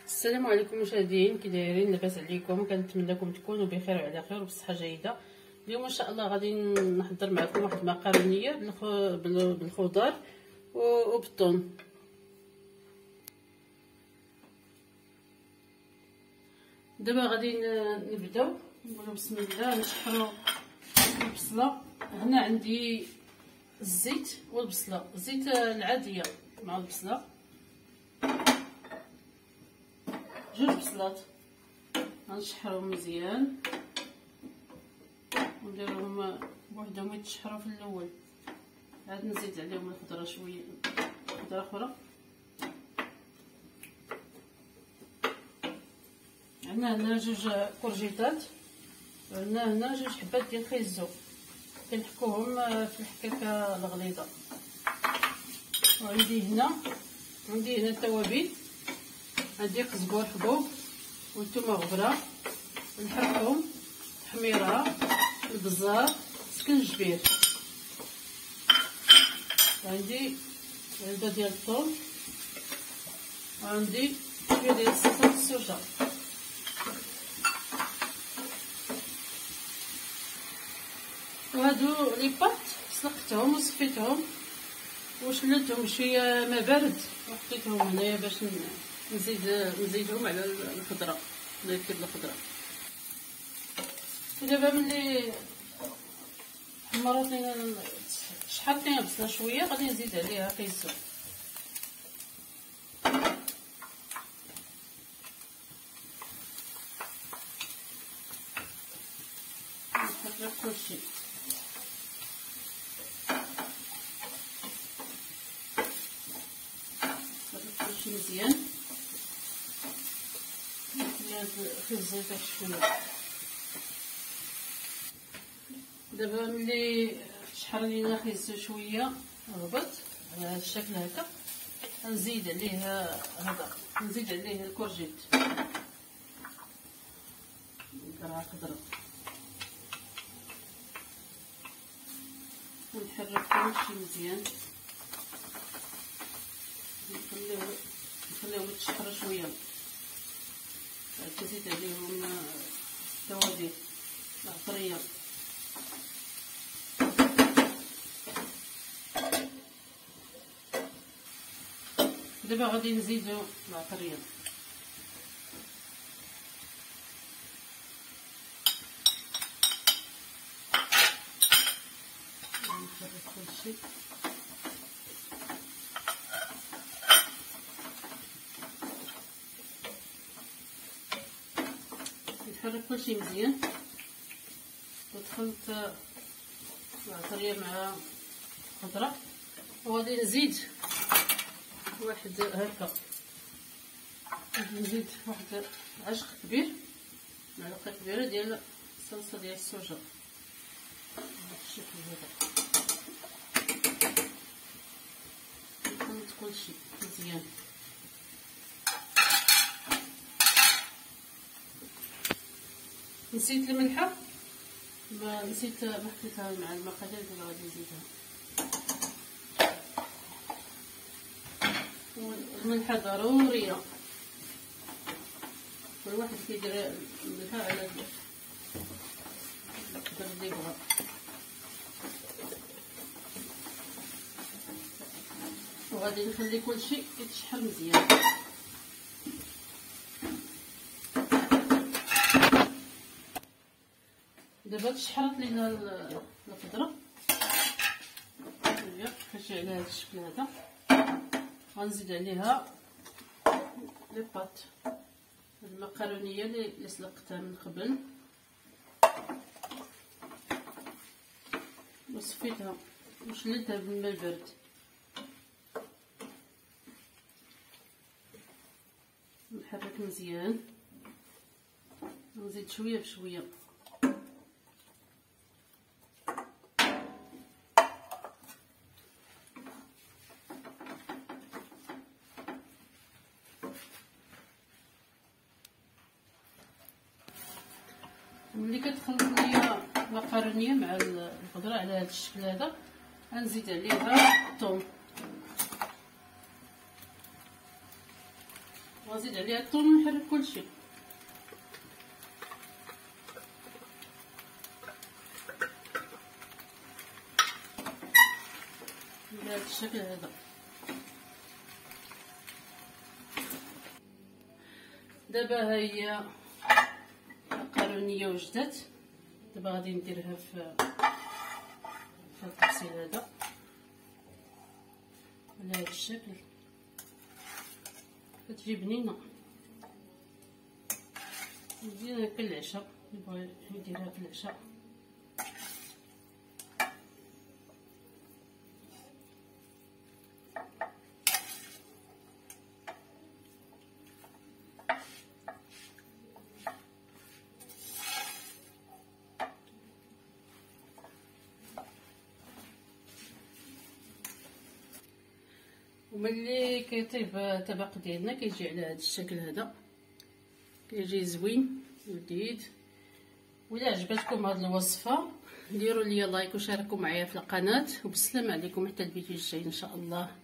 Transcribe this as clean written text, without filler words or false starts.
السلام عليكم مشاهدين، كي دايرين؟ لاباس عليكم؟ كنتمنىكم تكونوا بخير وعلى خير وبصحه جيده. اليوم ان شاء الله غادي نحضر معكم واحد المقارونيه بالخضار وبالثوم. دابا غادي نبداو نقولوا بسم الله. نشحروا البصله. هنا عندي الزيت والبصله، الزيت العاديه مع البصله، جوج بصلات غنشحرهم مزيان ونديرهم بوحدهم يتشحروا في الاول، عاد نزيد عليهم الخضره شويه، خضره اخرى. عندنا هنا جوج كورجيطات، عندنا هنا جوج حبات ديال خيزو كنحكوهم في الحكاكه الغليظه. وعندي هنا التوابل، عندي قزبور حبوب والثومه غبره، الحرقوم، التحميره، البزار، سكنجبير. وعندي علبه ديال الثوم، وعندي شويه ديال الصلصه السوجه. وهادو لي بات سلقتهم وصفيتهم وشللتهم شويه ما بارد وحطيتهم هنايا باش نزيدهم على الخضره، نركب الخضره. ودابا ملي حمرات لينا شحرت لينا البصله شويه، غادي نزيد عليها خيزو. نحرك كلشي. مزيان في الزيت شويه. دابا ملي شحر لينا خيزو شويه هبط على هذا الشكل هكا، نزيد عليه الكورجيت، نقطعها خضره ونحرك كلشي مزيان. نخليهم يتشحروا شويه، بعد نزيد عليهم التوابل العطريه. دابا غادي نزيدو العطريه. نحرك كلشي. نحرك كلشي مزيان. ودخلت العطريه مع الخضره، وغادي نزيد واحد هكا، نزيد واحد عشق كبير، معلقه كبيره ديال الصلصه ديال السوجه بهذا الشكل هذا. نخلط كلشي مزيان. نسيت الملحه، ما حطيتها مع المقادير، دابا غادي نزيدها. الملحه ضروريه، كل واحد كيدير الملحه على القدر اللي بغا. وغادي نخلي كلشي يتشحر مزيان. دابا تشحرت لينا الخضره شويه، كتجي على هذا الشكل هذا. غنزيد عليها لي بات، المقارونيه اللي سلقتها من قبل وصفيتها وشللتها بالماء البارد. نحرك مزيان، نزيد شويه بشويه. ملي كتخلط ليا المقارونيه مع الخضره على هذا الشكل هذا، غنزيد عليها الثوم. وغنزيد عليها الثوم ونحرك كلشي. بهذا الشكل هذا. دابا ها هي المقرونيه وجدات. دابا غادي نديرها في الطبسيل هذا على هذا الشكل. كتجي بنينه مزيانه هكا للعشاء، يبغي يديرها في العشاء. وملي كيطيب الطبق ديالنا كيجي على هذا الشكل هذا، كيجي زوين ولذيذ. ولا عجبتكم هذه الوصفه ديروا لي لايك وشاركوا معايا في القناه، وبالسلامه عليكم حتى الفيديو الجاي ان شاء الله.